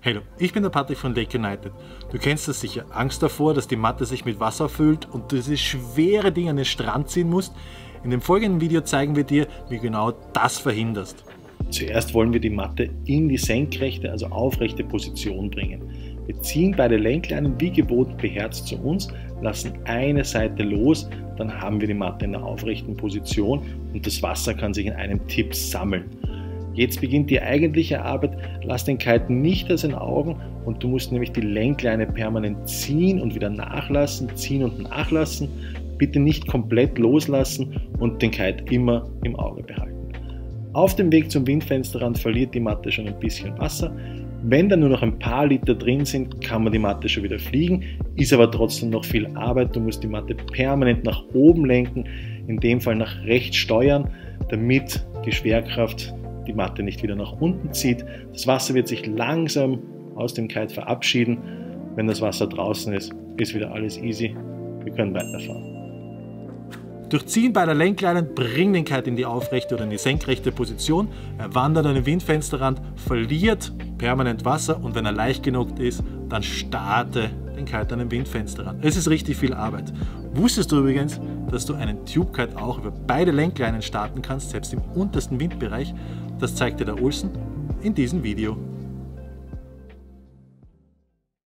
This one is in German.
Hallo, ich bin der Patrick von Lake United. Du kennst das sicher, Angst davor, dass die Matte sich mit Wasser füllt und du dieses schwere Ding an den Strand ziehen musst. In dem folgenden Video zeigen wir dir, wie genau das verhinderst. Zuerst wollen wir die Matte in die senkrechte, also aufrechte Position bringen. Wir ziehen beide Lenkleinen wie gewohnt beherzt zu uns, lassen eine Seite los, dann haben wir die Matte in der aufrechten Position und das Wasser kann sich in einem Tipp sammeln. Jetzt beginnt die eigentliche Arbeit, lass den Kite nicht aus den Augen und du musst nämlich die Lenkleine permanent ziehen und wieder nachlassen, ziehen und nachlassen. Bitte nicht komplett loslassen und den Kite immer im Auge behalten. Auf dem Weg zum Windfensterrand verliert die Matte schon ein bisschen Wasser. Wenn da nur noch ein paar Liter drin sind, kann man die Matte schon wieder fliegen, ist aber trotzdem noch viel Arbeit. Du musst die Matte permanent nach oben lenken, in dem Fall nach rechts steuern, damit die Schwerkraft die Matte nicht wieder nach unten zieht. Das Wasser wird sich langsam aus dem Kite verabschieden. Wenn das Wasser draußen ist, ist wieder alles easy. Wir können weiterfahren. Durch Ziehen beider Lenkleinen bring den Kite in die aufrechte oder in die senkrechte Position. Er wandert an den Windfensterrand, verliert permanent Wasser und wenn er leicht genug ist, dann starte den Kite an den Windfensterrand. Es ist richtig viel Arbeit. Wusstest du übrigens, dass du einen Tube Kite auch über beide Lenkleinen starten kannst, selbst im untersten Windbereich? Das zeigt dir der Olsen in diesem Video.